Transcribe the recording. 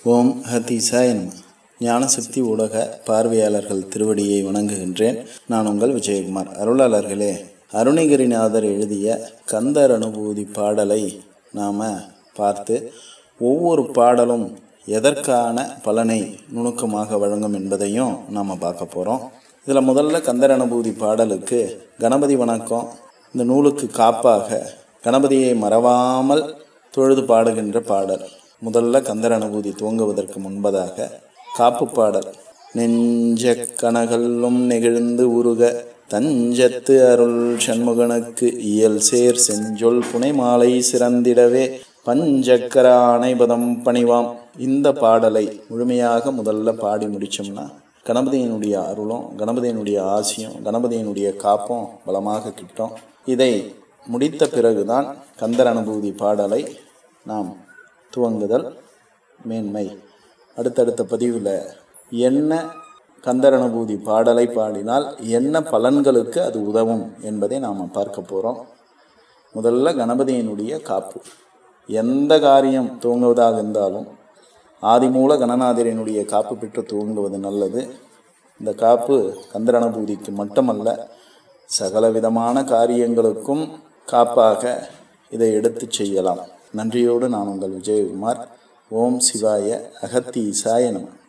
ஓம் அகத்தீசாய நம. ஞானசக்தி ஊடக பார்வையாளர்கள் திருவடியை வணங்குகின்றேன். நான் உங்கள் விஜயகுமார். அருளாளர்களே, அருணகிரிநாதர் எழுதிய கந்தர் அனுபூதி பாடலை நாம் பார்த்து ஒவ்வொரு பாடலும் எதற்கான பலனை நுணுக்கமாக வழங்கும் என்பதையும் நாம் பார்க்க போகிறோம். இதில் முதல்ல கந்தர் அனுபூதி பாடலுக்கு கணபதி வணக்கம், இந்த நூலுக்கு காப்பாக கணபதியை மறவாமல் தொழுது பாடுகின்ற பாடல். முதல்ல கந்தர் அனுபூதி துவங்குவதற்கு முன்பதாக காப்பு பாடல். நெஞ்ச கனகல்லும் நெகிழ்ந்து உருக தஞ்சத்து அருள் சண்முகனுக்கு இயல் சேர் செஞ்சொல் புனை மாலை சிறந்திடவே பஞ்சக்கர ஆணைபதம் பணிவாம். இந்த பாடலை முழுமையாக முதல்ல பாடி முடிச்சோம்னா கணபதியினுடைய அருளும் கணபதியினுடைய ஆசியும் கணபதியினுடைய காப்பும் பலமாக கிட்டும். இதை முடித்த பிறகுதான் கந்தர் அனுபூதி பாடலை நாம் துவங்குதல் மேன்மை. அடுத்தடுத்த பதிவில் என்ன கந்தர் அனுபூதி பாடலை பாடினால் என்ன பலன்களுக்கு அது உதவும் என்பதை நாம் பார்க்க போகிறோம். முதல்ல கணபதியினுடைய காப்பு. எந்த காரியம் துவங்குவதாக இருந்தாலும் ஆதிமூல கணநாதரினுடைய காப்பு பெற்று துவங்குவது நல்லது. இந்த காப்பு கந்தர் அனுபூதிக்கு மட்டுமல்ல, சகல விதமான காரியங்களுக்கும் காப்பாக இதை எடுத்து செய்யலாம். நன்றியோடு நான் உங்கள் விஜயகுமார். ஓம் சிவாய அகத்தீசாய நம.